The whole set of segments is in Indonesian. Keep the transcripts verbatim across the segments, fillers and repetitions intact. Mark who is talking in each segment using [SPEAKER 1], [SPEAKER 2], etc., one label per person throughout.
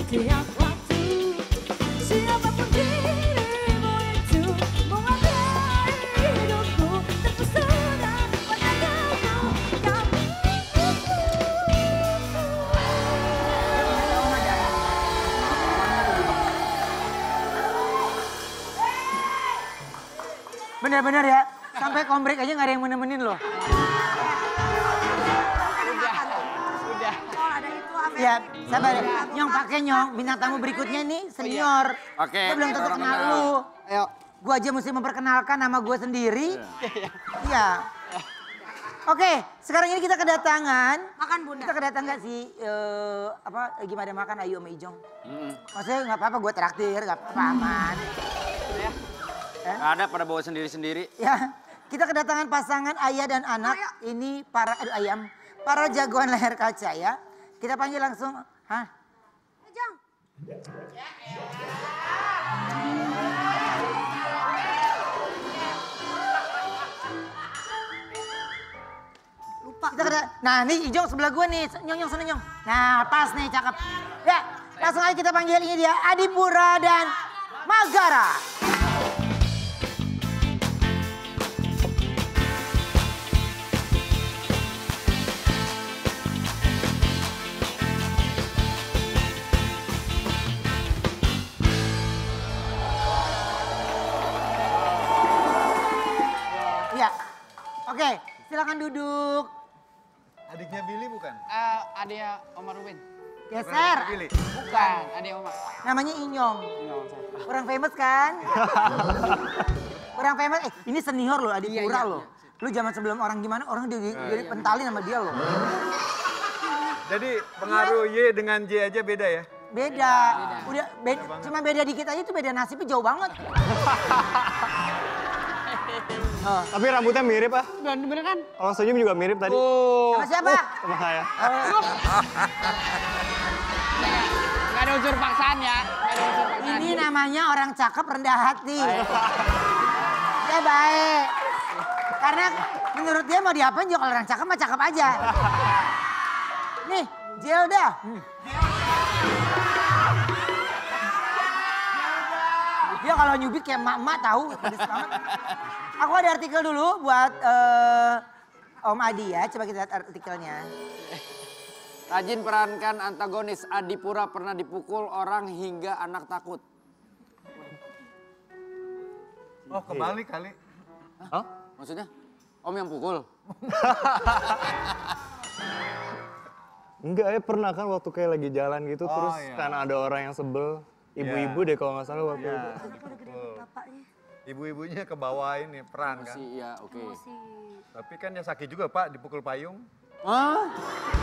[SPEAKER 1] tiap waktu. Siapapun dirimu itu mengambil hidupku, terpesona pada kamu, kamu.
[SPEAKER 2] Bener-bener ya, sampai kombrek aja gak ada yang menemenin loh.
[SPEAKER 3] Udah.
[SPEAKER 1] Oh, ada itu apa?
[SPEAKER 2] Ya, sabar ya. Nyong pakai Nyong, bintang tamu berikutnya nih senior.
[SPEAKER 4] Oke,
[SPEAKER 2] Gue belum tentu
[SPEAKER 4] orang
[SPEAKER 2] kenal
[SPEAKER 4] kenal.
[SPEAKER 2] lu.
[SPEAKER 3] Ayo.
[SPEAKER 2] Gue aja mesti memperkenalkan nama gue sendiri. Iya. Oke, sekarang ini kita kedatangan.
[SPEAKER 1] Makan Bunda.
[SPEAKER 2] Kita kedatangan si, eh, apa, gimana makan Ayu sama Ijong.
[SPEAKER 4] Mm.
[SPEAKER 2] Maksudnya nggak apa-apa, gue traktir, nggak apa-apa, aman.
[SPEAKER 4] Nggak ada pada bawa sendiri-sendiri.
[SPEAKER 2] Ya, kita kedatangan pasangan ayah dan anak. Ini para, aduh ayam, para jagoan leher kaca ya. Kita panggil langsung, hah?
[SPEAKER 1] Jang. Lupa.
[SPEAKER 2] Kita keda, nah nih Ijong sebelah gue nih, Nyong Nyong sana Nyong. Nah pas nih cakep. Ya, langsung aja kita panggil ini dia Adipura dan Magara. Iya. Oke, silakan duduk.
[SPEAKER 5] Adiknya Billy bukan?
[SPEAKER 3] Eh, adanya Omar Ruben.
[SPEAKER 2] Geser.
[SPEAKER 5] Billy.
[SPEAKER 3] Bukan, adanya Omar.
[SPEAKER 2] Namanya Inyong.
[SPEAKER 3] Nyong saya.
[SPEAKER 2] Orang famous kan? Orang famous. Eh, ini senior loh, Adipura
[SPEAKER 3] Iya, iya,
[SPEAKER 2] loh. Lu zaman sebelum orang gimana, orang di, di, pentalin sama dia loh.
[SPEAKER 5] Jadi pengaruh Y dengan J aja beda ya?
[SPEAKER 2] Beda. Udah beda, cuma beda dikit aja itu beda nasibnya jauh banget. Oh.
[SPEAKER 6] Tapi rambutnya mirip ah.
[SPEAKER 3] Bener, bener kan?
[SPEAKER 6] Kalau senyum juga mirip tadi.
[SPEAKER 3] Oh.
[SPEAKER 2] Sama siapa?
[SPEAKER 6] Sama saya.
[SPEAKER 3] Gak ada unsur paksaan ya. Gak ada unsur paksaan.
[SPEAKER 2] Ini namanya orang cakep rendah hati. Dia baik. Karena menurut dia mau diapain juga kalau orang cakep mah cakep aja. Nih, Jelda. Hmm. Dia kalau nyubit kayak emak-emak tahu. Pedes banget. Aku ada artikel dulu buat eh, Om Adi ya. Coba kita lihat artikelnya.
[SPEAKER 4] Rajin perankan antagonis. Adipura pernah dipukul orang hingga anak takut.
[SPEAKER 5] Oh kebalik kali.
[SPEAKER 4] Hah? Maksudnya? Om yang pukul?
[SPEAKER 6] Enggak ya pernah kan waktu kayak lagi jalan gitu
[SPEAKER 5] Oh,
[SPEAKER 6] terus
[SPEAKER 5] iya.
[SPEAKER 6] karena ada orang yang sebel. Ibu-ibu deh kalau nggak salah waktu
[SPEAKER 5] Iya.
[SPEAKER 6] itu.
[SPEAKER 1] Bapaknya
[SPEAKER 5] Ibu-ibunya ke bawah ini peran kan.
[SPEAKER 4] Masih iya, oke.
[SPEAKER 1] emosi.
[SPEAKER 5] Tapi kan ya sakit juga Pak dipukul payung.
[SPEAKER 4] Hah?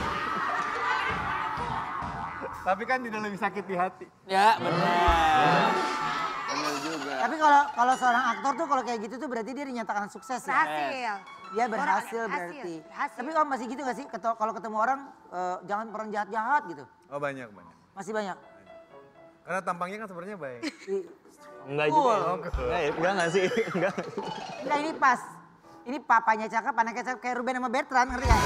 [SPEAKER 5] Tapi kan tidak lebih sakit di hati.
[SPEAKER 4] Ya, benar. Benar juga.
[SPEAKER 2] Tapi kalau kalau seorang aktor tuh kalau kayak gitu tuh berarti dia dinyatakan sukses ya.
[SPEAKER 1] Berhasil.
[SPEAKER 2] Dia berhasil
[SPEAKER 1] Orang-
[SPEAKER 2] berarti.
[SPEAKER 1] berhasil.
[SPEAKER 2] Tapi Om masih gitu gak sih? Keto- Kalau ketemu orang eh, jangan pernah jahat-jahat gitu.
[SPEAKER 5] Oh banyak banyak.
[SPEAKER 2] Masih banyak.
[SPEAKER 5] Karena tampangnya kan sebenarnya baik.
[SPEAKER 2] I-
[SPEAKER 6] Enggak juga.
[SPEAKER 2] Cool.
[SPEAKER 6] Enggak, enggak nggak sih? Enggak.
[SPEAKER 2] Enggak ini pas. Ini papanya cakep, anaknya cakep kayak Ruben sama Bertrand, ngerti gak?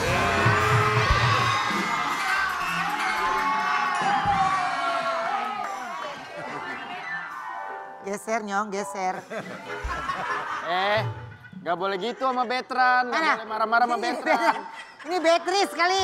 [SPEAKER 2] Geser Nyong, geser.
[SPEAKER 4] Eh, gak boleh gitu sama Betran. Gak
[SPEAKER 2] Mana?
[SPEAKER 4] boleh marah-marah sama
[SPEAKER 2] Ini
[SPEAKER 4] Betran.
[SPEAKER 2] Ini Beatrice kali.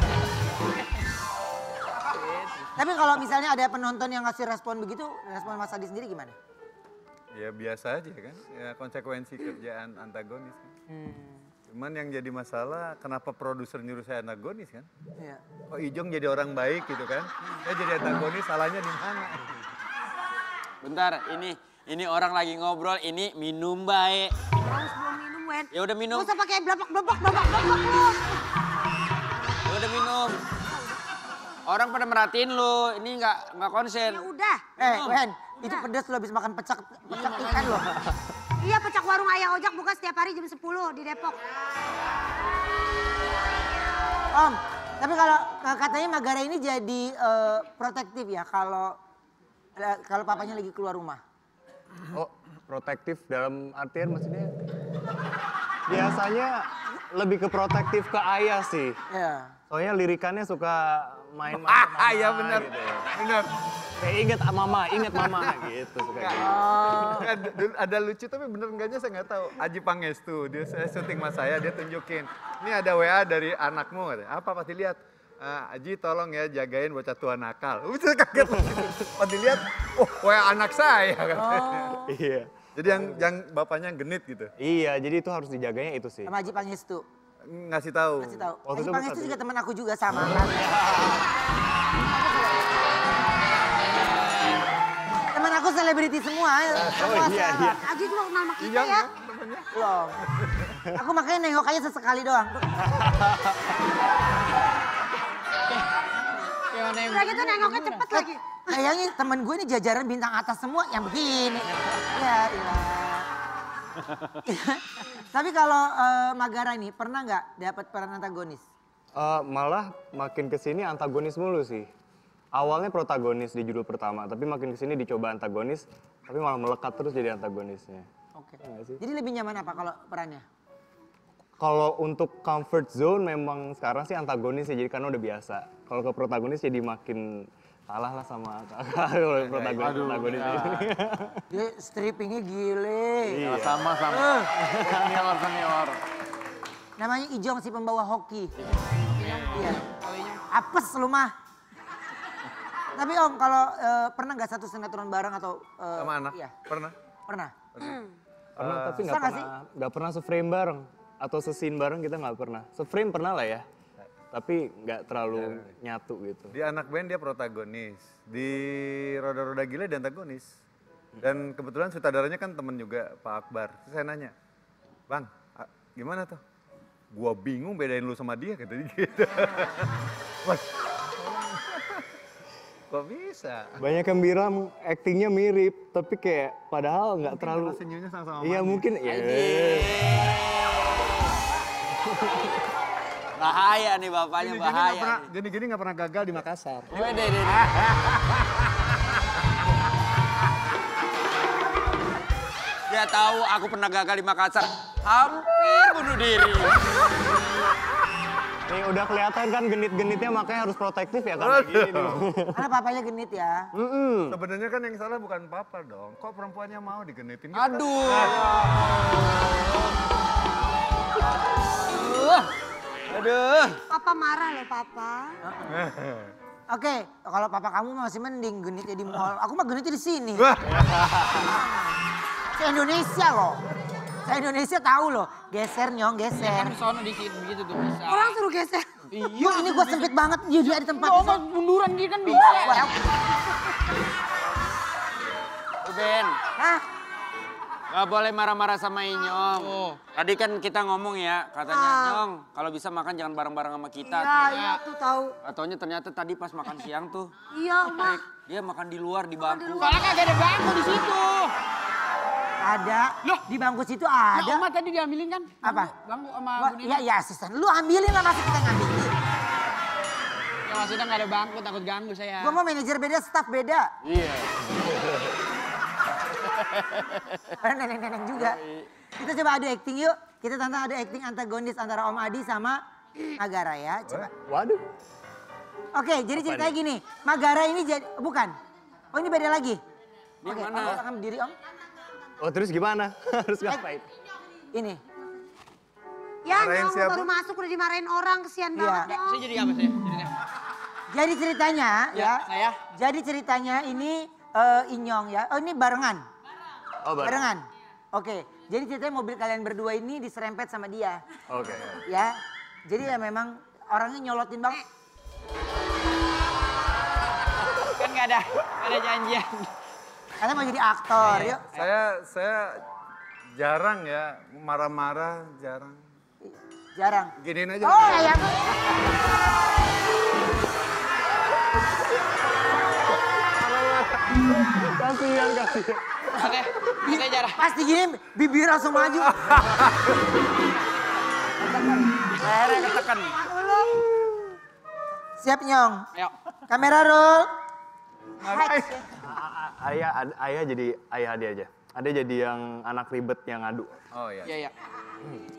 [SPEAKER 2] Tapi kalau misalnya ada penonton yang ngasih respon begitu, respon Mas Adi sendiri gimana?
[SPEAKER 5] Ya biasa aja kan. Ya konsekuensi kerjaan antagonis kan. Cuman yang jadi masalah kenapa produser nyuruh saya antagonis kan?
[SPEAKER 2] Iya.
[SPEAKER 5] Kok Ijong jadi orang baik gitu kan? Saya jadi antagonis salahnya di mana?
[SPEAKER 4] Bentar, ini ini orang lagi ngobrol, ini minum baik.
[SPEAKER 1] Harus belum minum, Wen.
[SPEAKER 4] Ya udah minum.
[SPEAKER 1] Gak usah pakai blabak blabak blabak blabak lu.
[SPEAKER 4] Ya udah minum. Orang pada merhatiin lu, ini nggak nggak konsen.
[SPEAKER 1] Ya udah.
[SPEAKER 2] Eh, Wen, itu pedes lo habis makan pecak, pecak ikan lo.
[SPEAKER 1] Iya, pecak warung Ayah Ojak buka setiap hari jam sepuluh di Depok.
[SPEAKER 2] Om, tapi kalau eh, katanya Magara ini jadi eh, protektif ya kalau eh, kalau papanya lagi keluar rumah.
[SPEAKER 6] Oh, protektif dalam artian maksudnya? Biasanya lebih ke protektif ke ayah sih.
[SPEAKER 2] Iya.
[SPEAKER 6] Soalnya lirikannya suka main
[SPEAKER 5] Ah,
[SPEAKER 6] mama
[SPEAKER 5] iya benar.
[SPEAKER 6] gitu.
[SPEAKER 5] Benar.
[SPEAKER 6] Kayak inget mama, inget mama gitu suka gitu.
[SPEAKER 5] Kan dulu ada lucu tapi bener enggaknya saya nggak tahu. Aji Pangestu, dia saya syuting mas saya, dia tunjukin. Ini ada W A dari anakmu, katanya. Apa pasti lihat. Uh, Aji tolong ya jagain bocah tua nakal. Udah kaget. Pas dilihat, oh W A anak saya.
[SPEAKER 2] Oh.
[SPEAKER 6] Iya.
[SPEAKER 5] Jadi yang yang bapaknya genit gitu.
[SPEAKER 6] Iya, jadi itu harus dijaganya itu sih.
[SPEAKER 2] Sama Haji Pangestu.
[SPEAKER 5] Ngasih tahu.
[SPEAKER 2] Kasih tahu.
[SPEAKER 6] Waktu
[SPEAKER 2] Haji
[SPEAKER 6] itu
[SPEAKER 2] Pangestu
[SPEAKER 6] satu-
[SPEAKER 2] juga teman aku juga sama kan. Teman aku selebriti semua.
[SPEAKER 6] Oh iya, iya.
[SPEAKER 1] Aji juga kenal sama kita
[SPEAKER 5] Iya,
[SPEAKER 1] ya.
[SPEAKER 5] temennya.
[SPEAKER 2] Belum. Aku makanya nengok aja sesekali doang.
[SPEAKER 3] Gimana yang
[SPEAKER 1] Udah gitu nengoknya cepet lagi.
[SPEAKER 2] Kayaknya temen gue ini jajaran bintang atas semua yang begini. Ya ilah. Tapi kalau eh, Magara ini pernah nggak dapat peran antagonis?
[SPEAKER 6] Eh, malah makin kesini antagonis mulu sih. Awalnya protagonis di judul pertama, tapi makin kesini dicoba antagonis, tapi malah melekat terus jadi antagonisnya.
[SPEAKER 2] Oke.
[SPEAKER 6] Iya nggak sih?
[SPEAKER 2] Jadi lebih nyaman apa kalau perannya?
[SPEAKER 6] Kalau untuk comfort zone memang sekarang sih antagonis ya, jadi karena udah biasa. Kalau ke protagonis jadi makin kalah lah sama kakak kalau protagonis. protagonis ini.
[SPEAKER 2] Dia strippingnya gile.
[SPEAKER 6] Iya.
[SPEAKER 4] Sama-sama. Senior, senior.
[SPEAKER 2] Namanya Ijong si pembawa hoki. Iya. Apes lu mah. Tapi Om kalau eh, pernah nggak satu sinetron bareng atau eh,
[SPEAKER 5] Sama anak?
[SPEAKER 2] Iya,
[SPEAKER 5] Pernah?
[SPEAKER 2] pernah.
[SPEAKER 6] Pernah, tapi nggak
[SPEAKER 2] Susah nggak
[SPEAKER 6] pernah, nggak pernah se-frame bareng. Atau se-scene bareng kita nggak pernah. Se-frame pernah lah ya, tapi nggak terlalu nyatu gitu.
[SPEAKER 5] Di anak band dia protagonis. Di Roda-Roda Gila dia antagonis. Dan kebetulan sutradaranya kan temen juga Pak Akbar. Terus saya nanya, Bang, a- gimana tuh? Gua bingung bedain lu sama dia, kata dia gitu. Mas, kok bisa?
[SPEAKER 6] Banyak yang bilang aktingnya mirip, tapi kayak padahal nggak terlalu.
[SPEAKER 5] Karena senyumnya sama-sama
[SPEAKER 6] Iya
[SPEAKER 5] manis.
[SPEAKER 6] mungkin. Ya.
[SPEAKER 4] Bahaya nih bapaknya,
[SPEAKER 5] Gini-gini nggak
[SPEAKER 4] bahaya.
[SPEAKER 5] pernah, gini-gini nggak pernah gagal di Makassar.
[SPEAKER 4] Wede, dede. Dia tahu aku pernah gagal di Makassar. Hampir bunuh diri.
[SPEAKER 6] Nih udah kelihatan kan genit-genitnya makanya harus protektif ya karena gini nih.
[SPEAKER 2] Karena papanya genit ya.
[SPEAKER 6] Mm-mm.
[SPEAKER 5] Sebenarnya kan yang salah bukan papa dong. Kok perempuannya mau digenitin? Gitu?
[SPEAKER 4] Aduh. Aduh.
[SPEAKER 1] Papa marah loh papa.
[SPEAKER 2] Oke, kalau papa kamu masih mending genitnya di mall. Aku mah genitnya di sini.
[SPEAKER 5] Wah,
[SPEAKER 2] Se Indonesia loh. Se Indonesia tahu loh. Geser nyong, geser.
[SPEAKER 3] kan sono di sini begitu tuh bisa.
[SPEAKER 1] Orang suruh geser.
[SPEAKER 2] Yuk ini gue sempit banget. Dia dia di tempat.
[SPEAKER 3] Coba munduran dia kan bisa.
[SPEAKER 2] Wah,
[SPEAKER 4] Ruben,
[SPEAKER 2] Hah?
[SPEAKER 4] gak boleh marah-marah sama Inyong.
[SPEAKER 3] Oh.
[SPEAKER 4] Tadi kan kita ngomong ya, katanya
[SPEAKER 1] Ah.
[SPEAKER 4] Nyong kalau bisa makan jangan bareng-bareng sama kita.
[SPEAKER 1] Iya, iya tuh tahu.
[SPEAKER 4] Ataunya ternyata tadi pas makan siang tuh,
[SPEAKER 1] Iya, Mak.
[SPEAKER 4] dia makan di luar di bangku.
[SPEAKER 3] Soalnya kagak ada bangku di situ.
[SPEAKER 2] Ada.
[SPEAKER 3] Loh?
[SPEAKER 2] Di bangku situ
[SPEAKER 3] Nah,
[SPEAKER 2] ada.
[SPEAKER 3] Oma tadi diambilin kan?
[SPEAKER 2] Apa?
[SPEAKER 3] Bangku sama
[SPEAKER 2] Wah,
[SPEAKER 3] Bu
[SPEAKER 2] iya, iya asisten. Lu ambilin lah masa kita ngambilin.
[SPEAKER 3] Ya maksudnya nggak ada bangku, takut ganggu saya.
[SPEAKER 2] Gua mau manajer beda, staff beda.
[SPEAKER 4] Iya.
[SPEAKER 2] Ada neneng-neneng juga. Kita coba adu acting yuk. Kita tantang adu acting antagonis antara Om Adi sama Magara ya. Coba.
[SPEAKER 6] Waduh.
[SPEAKER 2] Oke, jadi ceritanya gini. Magara ini jadi, bukan. Oh ini beda lagi.
[SPEAKER 4] Ini
[SPEAKER 2] Oke,
[SPEAKER 4] mana?
[SPEAKER 2] Om akan berdiri Om.
[SPEAKER 6] Oh terus gimana? Harus ngapain?
[SPEAKER 2] Ini.
[SPEAKER 1] Ya,
[SPEAKER 5] Marahin
[SPEAKER 1] Nyong
[SPEAKER 5] siapa?
[SPEAKER 1] baru masuk udah dimarahin orang, kesian
[SPEAKER 2] Iya.
[SPEAKER 1] banget
[SPEAKER 3] Ya,
[SPEAKER 1] Nyong.
[SPEAKER 3] saya jadi apa saya? Jadinya?
[SPEAKER 2] Jadi ceritanya ya.
[SPEAKER 3] Ya, saya.
[SPEAKER 2] Jadi ceritanya ini eh, Inyong ya. Oh ini barengan.
[SPEAKER 6] Oh baru.
[SPEAKER 2] Barengan. Oke. Jadi ceritanya mobil kalian berdua ini diserempet sama dia.
[SPEAKER 6] Oke.
[SPEAKER 2] Ya. Jadi ya memang orangnya nyolotin banget.
[SPEAKER 3] Kan nggak ada, nggak ada janjian.
[SPEAKER 2] Kalian mau jadi aktor, yuk.
[SPEAKER 5] saya saya jarang ya marah-marah, jarang.
[SPEAKER 2] Jarang.
[SPEAKER 5] Giniin aja.
[SPEAKER 2] Oh ya.
[SPEAKER 6] Kasihan kasihan.
[SPEAKER 3] Oke, saya jarang.
[SPEAKER 2] Pasti gini bibir langsung maju.
[SPEAKER 4] Akhirnya ketekan.
[SPEAKER 2] Siap Nyong.
[SPEAKER 3] Ayo.
[SPEAKER 2] Kamera roll.
[SPEAKER 6] Ayah ad- ayah jadi ayah Adi aja. Ade jadi yang anak ribet yang ngadu.
[SPEAKER 5] Oh iya.
[SPEAKER 3] Iya, iya.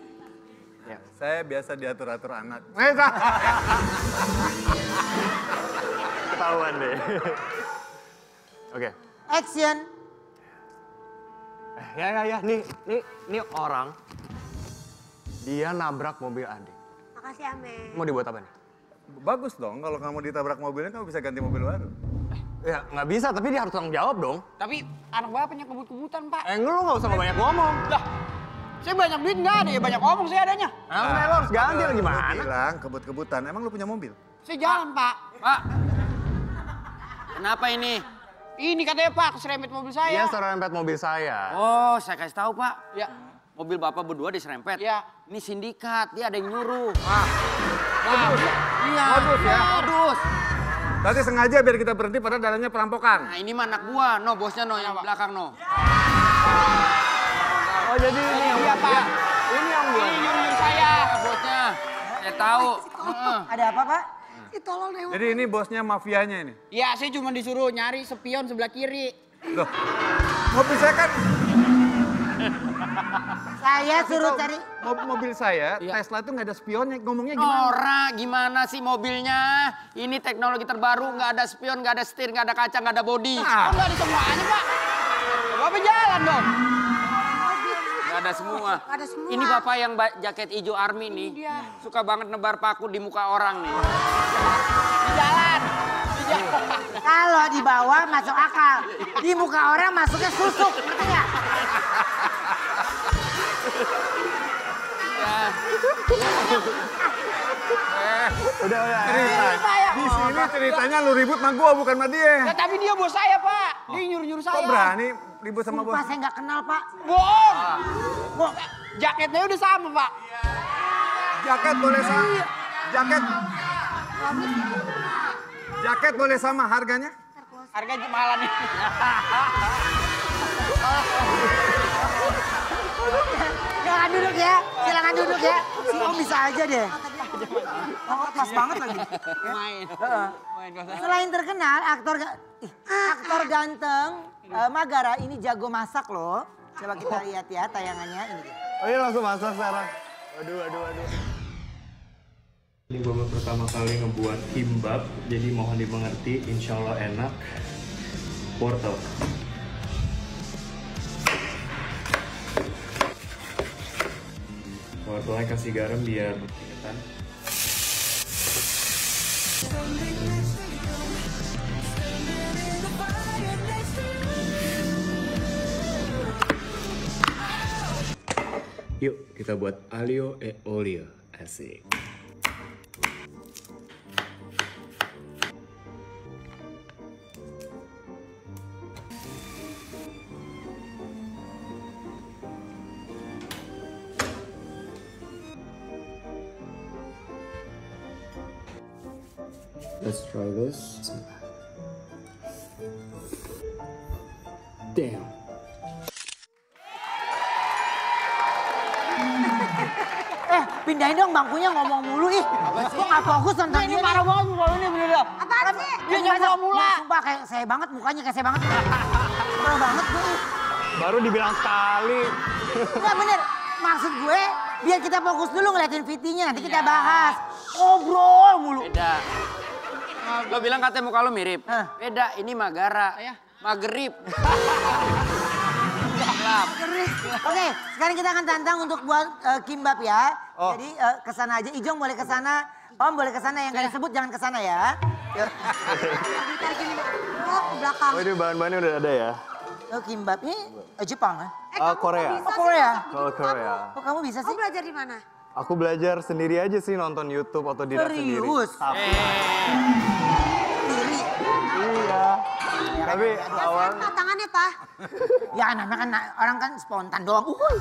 [SPEAKER 6] Ya.
[SPEAKER 5] Saya biasa diatur-atur anak.
[SPEAKER 6] Ketahuan deh. Oke.
[SPEAKER 2] Action.
[SPEAKER 6] Eh, ya, ya, ya. Nih, nih, nih orang. Dia nabrak mobil adik.
[SPEAKER 1] Makasih Ame.
[SPEAKER 6] Mau dibuat apa nih?
[SPEAKER 5] Bagus dong kalau kamu ditabrak mobilnya kamu bisa ganti mobil baru.
[SPEAKER 6] Ya, nggak bisa, tapi dia harus tanggung jawab dong.
[SPEAKER 3] Tapi anak bapaknya kebut-kebutan, Pak.
[SPEAKER 6] Eh, lu nggak usah banyak ngomong.
[SPEAKER 3] Lah, saya banyak duit nggak ada ya, banyak omong saya adanya.
[SPEAKER 6] Nah, lo harus ganti lah
[SPEAKER 5] Lu
[SPEAKER 6] gimana?
[SPEAKER 5] bilang kebut-kebutan, emang lu punya mobil?
[SPEAKER 3] Saya jalan, Pak.
[SPEAKER 4] Pak, kenapa ini?
[SPEAKER 3] Ini katanya Pak, keserempet mobil
[SPEAKER 6] Dia
[SPEAKER 3] saya.
[SPEAKER 6] serempet mobil saya.
[SPEAKER 4] Oh, saya kasih tahu Pak.
[SPEAKER 3] Ya,
[SPEAKER 4] Mobil bapak berdua diserempet.
[SPEAKER 3] ya.
[SPEAKER 4] Ini sindikat, dia ada yang nyuruh.
[SPEAKER 5] Modus.
[SPEAKER 4] Iya.
[SPEAKER 5] Modus ya?
[SPEAKER 4] Modus.
[SPEAKER 5] Berarti sengaja biar kita berhenti padahal dalamnya perampokan.
[SPEAKER 4] Nah ini mah anak gua, no bosnya no yang belakang no.
[SPEAKER 6] Oh, jadi ini yang
[SPEAKER 3] Iya, Pak.
[SPEAKER 6] Ini yang buat.
[SPEAKER 3] Ini nyuruh saya.
[SPEAKER 4] Bosnya, saya tahu. Heeh.
[SPEAKER 2] Ada apa, Pak?
[SPEAKER 1] Ih, tolong deh.
[SPEAKER 5] Jadi ini bosnya mafianya ini.
[SPEAKER 3] Ya, saya cuma disuruh nyari spion sebelah kiri.
[SPEAKER 5] Loh, mobil saya kan,
[SPEAKER 2] Saya suruh cari.
[SPEAKER 5] mo- mobil saya,
[SPEAKER 3] Iya.
[SPEAKER 5] Tesla itu nggak ada spionnya, ngomongnya gimana?
[SPEAKER 4] Nora, gimana sih mobilnya? Ini teknologi terbaru, nggak ada spion, nggak ada setir, nggak ada kaca, nggak ada bodi.
[SPEAKER 5] Nah.
[SPEAKER 3] Oh, nggak ada semuanya, Pak. Bapak jalan dong.
[SPEAKER 4] Nggak ada semua.
[SPEAKER 1] Nggak ada semua.
[SPEAKER 4] Ini bapak yang ba- jaket hijau army nih, suka banget nebar paku di muka orang nih.
[SPEAKER 3] Di jalan. Di jalan.
[SPEAKER 2] Kalau di bawah masuk akal. Di muka orang masuknya susuk, ngerti nggak?
[SPEAKER 4] Ya.
[SPEAKER 6] Udah, udah.
[SPEAKER 5] Cerita. Di sini ceritanya lu ribut sama gua, bukan sama dia.
[SPEAKER 3] Ya, tapi dia bos saya, Pak. Dia nyuruh-nyuruh saya.
[SPEAKER 5] Kok berani ribut sama bos?
[SPEAKER 2] Sumpah saya nggak kenal, Pak.
[SPEAKER 3] Bohong.
[SPEAKER 2] Kok
[SPEAKER 3] Jaketnya udah sama, Pak.
[SPEAKER 5] Jaket boleh sama. Jaket. Jaket boleh sama, harganya?
[SPEAKER 3] Harganya mahalan nih.
[SPEAKER 2] Silakan duduk ya, silakan duduk ya. Si Om bisa aja deh. Oh, pas banget lagi.
[SPEAKER 3] Main. Main kosan.
[SPEAKER 2] Selain terkenal, aktor ga- ih, aktor ganteng eh, Magara ini jago masak loh. Coba kita lihat ya tayangannya ini. dia.
[SPEAKER 6] Oh iya, langsung masak sekarang. Waduh, waduh, waduh. Ini baru pertama kali ngebuat kimbap, jadi mohon dimengerti, insya Allah enak. Wortel. Wortelnya kasih garam biar ketan. Yuk kita buat alio e olio, asik. Let's try this. Damn.
[SPEAKER 2] Eh, pindahin dong bangkunya ngomong mulu ih. Kok nggak fokus nonton
[SPEAKER 3] Ini
[SPEAKER 2] dia?
[SPEAKER 3] parah banget muka ini bener dah.
[SPEAKER 1] Apaan sih?
[SPEAKER 3] Dia nyampe mula.
[SPEAKER 2] Sumpah kayak saya banget, mukanya kayak saya banget. Parah banget gue. ih.
[SPEAKER 6] Baru dibilang sekali.
[SPEAKER 2] Enggak bener, maksud gue biar kita fokus dulu ngeliatin V T-nya, nanti kita bahas. Ngobrol mulu.
[SPEAKER 4] Beda. Lo bilang katanya muka lo mirip.
[SPEAKER 2] Hah.
[SPEAKER 4] Beda, ini Magara.
[SPEAKER 3] Ya.
[SPEAKER 4] Magerib.
[SPEAKER 2] Oke, sekarang kita akan tantang untuk buat eh, kimbap ya.
[SPEAKER 5] Oh.
[SPEAKER 2] Jadi eh, kesana aja, Ijong boleh kesana, Om boleh kesana, yang gak disebut jangan kesana ya. Yuk.
[SPEAKER 1] Kayak gini. Oh, ke belakang.
[SPEAKER 6] Oh ini bahan-bahannya udah ada ya?
[SPEAKER 2] Oh, kimbap ini eh, Jepang ya?
[SPEAKER 1] Eh,
[SPEAKER 6] Ah,
[SPEAKER 1] kamu kok
[SPEAKER 6] Korea.
[SPEAKER 1] bisa
[SPEAKER 2] Oh,
[SPEAKER 1] sih
[SPEAKER 2] Korea.
[SPEAKER 1] masak
[SPEAKER 6] Kalau
[SPEAKER 1] begitu?
[SPEAKER 6] Korea.
[SPEAKER 2] Kok kamu bisa
[SPEAKER 1] Kamu
[SPEAKER 2] sih?
[SPEAKER 1] belajar di mana?
[SPEAKER 6] Aku belajar sendiri aja sih nonton YouTube otodidak sendiri.
[SPEAKER 2] Serius?
[SPEAKER 6] Tapi,
[SPEAKER 2] Sendiri.
[SPEAKER 6] iya. Tapi awal
[SPEAKER 1] Apa tangannya, Pak?
[SPEAKER 2] Ya anak-anak kan orang kan spontan doang. Uhuy.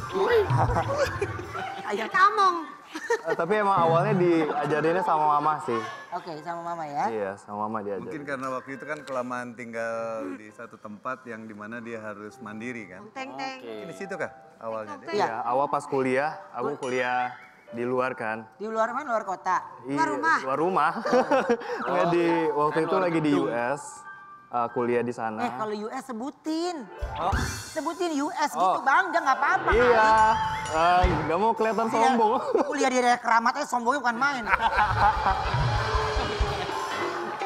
[SPEAKER 2] Ayo.
[SPEAKER 1] Kamong.
[SPEAKER 6] eh, tapi emang awalnya diajarinnya sama mama sih.
[SPEAKER 2] Oke, sama mama ya.
[SPEAKER 6] Iya, sama mama diajarin.
[SPEAKER 5] Mungkin karena waktu itu kan kelamaan tinggal di satu tempat yang dimana dia harus mandiri kan.
[SPEAKER 1] Teng-teng.
[SPEAKER 5] Di situ kah awalnya dia?
[SPEAKER 2] Iya.
[SPEAKER 6] Iya, awal pas kuliah, aku kuliah di luar kan.
[SPEAKER 2] Di luar mana? Luar kota.
[SPEAKER 6] Iya,
[SPEAKER 1] rumah?
[SPEAKER 6] Luar rumah. Nggak di waktu itu lagi di U S, uh, kuliah di sana.
[SPEAKER 2] Eh kalau U S sebutin.
[SPEAKER 6] Oh.
[SPEAKER 2] Sebutin U S
[SPEAKER 6] Oh.
[SPEAKER 2] gitu bangga nggak apa-apa.
[SPEAKER 6] Iya, eh, nggak mau kelihatan
[SPEAKER 2] kali.
[SPEAKER 6] sombong.
[SPEAKER 2] Iya, kuliah di daerah keramat aja sombongnya bukan main. Iya.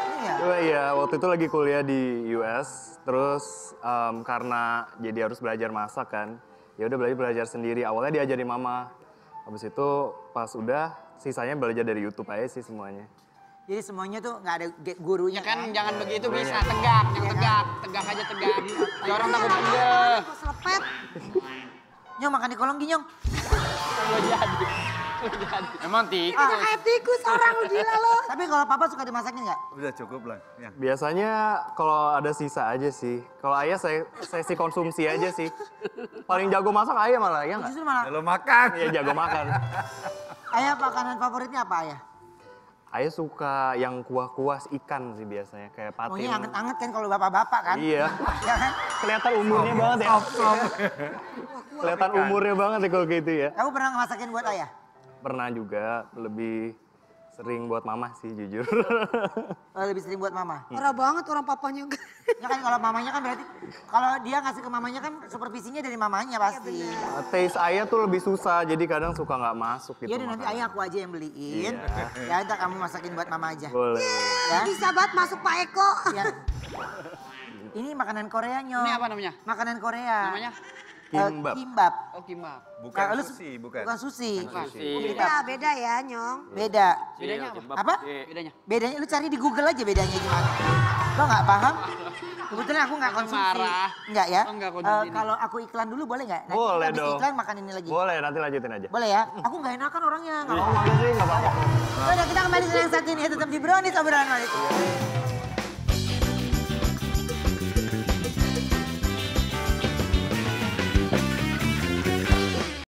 [SPEAKER 6] Oh, iya, waktu itu lagi kuliah di U S, terus em, karena jadi harus belajar masak kan, ya udah belajar belajar sendiri. Awalnya diajarin mama, habis itu pas udah sisanya belajar dari YouTube aja sih semuanya.
[SPEAKER 2] Jadi semuanya tuh nggak ada ge- gurunya
[SPEAKER 3] Ya kan
[SPEAKER 2] kan?
[SPEAKER 3] jangan begitu bisa, tegak, yang tegak, tegak aja tegak. Ya orang takut pegel.
[SPEAKER 1] Kok selepet.
[SPEAKER 2] Nyong makan di kolong ginyong.
[SPEAKER 3] Lo jadi, lo jadi.
[SPEAKER 4] Emang tikus.
[SPEAKER 1] Ah, kayak tikus orang lu gila lo.
[SPEAKER 2] Tapi kalau papa suka dimasakin nggak?
[SPEAKER 5] Udah cukup lah. Ya.
[SPEAKER 6] Biasanya kalau ada sisa aja sih. Kalau ayah saya sesi konsumsi aja sih. Paling jago masak ayah malah, ya nggak?
[SPEAKER 2] Justru malah,
[SPEAKER 5] Ya, lo makan.
[SPEAKER 6] Iya jago makan.
[SPEAKER 2] ayah makanan favoritnya apa ayah?
[SPEAKER 6] Ayah suka yang kuah-kuah ikan sih biasanya, kayak patin.
[SPEAKER 2] Maunya anget-anget kan kalau bapak-bapak kan?
[SPEAKER 6] Iya.
[SPEAKER 2] Ya kan?
[SPEAKER 6] Kelihatan umurnya banget ya. Kelihatan umurnya banget ya kalau gitu ya.
[SPEAKER 2] Kamu pernah masakin buat ayah?
[SPEAKER 6] Pernah juga, lebih sering buat mama sih jujur.
[SPEAKER 2] Oh, lebih sering buat mama.
[SPEAKER 1] Parah banget orang papanya.
[SPEAKER 2] Ya kan kalau mamanya kan berarti, kalau dia ngasih ke mamanya kan supervisinya dari mamanya pasti.
[SPEAKER 6] Taste ayah tuh lebih susah, jadi kadang suka nggak masuk gitu.
[SPEAKER 2] Iya deh nanti
[SPEAKER 6] makanan.
[SPEAKER 2] ayah aku aja yang beliin.
[SPEAKER 6] Iya.
[SPEAKER 2] Ya ntar kamu masakin buat mama aja.
[SPEAKER 6] Boleh.
[SPEAKER 2] Ya.
[SPEAKER 1] Bisa banget masuk Pak Eko.
[SPEAKER 2] Ya. Ini makanan Korea nyong.
[SPEAKER 3] Ini apa namanya?
[SPEAKER 2] Makanan Korea.
[SPEAKER 3] Namanya?
[SPEAKER 2] Eh,
[SPEAKER 6] Kimbap.
[SPEAKER 2] kimbap.
[SPEAKER 3] Oh kimbap.
[SPEAKER 5] Bukan
[SPEAKER 2] Nah, lu-
[SPEAKER 5] sushi, bukan.
[SPEAKER 2] Bukan sushi.
[SPEAKER 3] Sushi.
[SPEAKER 1] Beda, beda ya Nyong.
[SPEAKER 2] Beda.
[SPEAKER 3] Bedanya apa?
[SPEAKER 2] Apa?
[SPEAKER 3] Bedanya?
[SPEAKER 2] Bedanya lu cari di Google aja bedanya gimana. Lo nggak paham? Kebetulan aku nggak
[SPEAKER 3] Jangan
[SPEAKER 2] konsumsi.
[SPEAKER 3] marah.
[SPEAKER 2] Enggak ya?
[SPEAKER 3] Oh, nggak
[SPEAKER 2] Eh,
[SPEAKER 3] konsumsi.
[SPEAKER 2] kalau aku iklan dulu boleh nggak? Nanti
[SPEAKER 6] Boleh
[SPEAKER 2] habis
[SPEAKER 6] dong.
[SPEAKER 2] iklan makan ini lagi.
[SPEAKER 6] Boleh, nanti lanjutin aja.
[SPEAKER 2] Boleh ya? Aku nggak enakan orangnya. Nggak
[SPEAKER 6] Oh,
[SPEAKER 2] mau.
[SPEAKER 6] boleh sih, nggak apa-apa.
[SPEAKER 2] Udah kita kembali ke yang satu ini. Tetap di Brownies obrolan Malik.